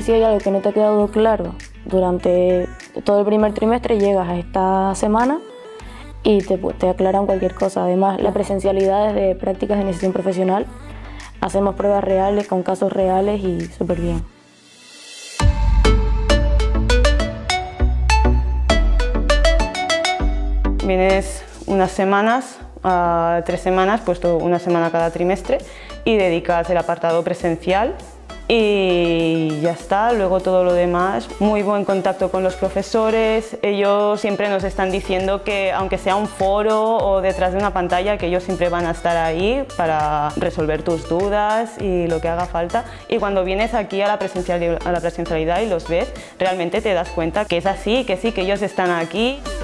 Si hay algo que no te ha quedado claro durante todo el primer trimestre, llegas a esta semana y te aclaran cualquier cosa. Además, la presencialidad es de prácticas de iniciación profesional. Hacemos pruebas reales con casos reales y súper bien. Vienes unas semanas, 3 semanas, puesto una semana cada trimestre, y dedicas el apartado presencial y ya está. Luego todo lo demás, muy buen contacto con los profesores. Ellos siempre nos están diciendo que aunque sea un foro o detrás de una pantalla, que ellos siempre van a estar ahí para resolver tus dudas y lo que haga falta. Y cuando vienes aquí a la presencialidad y los ves, realmente te das cuenta que es así, que sí, que ellos están aquí.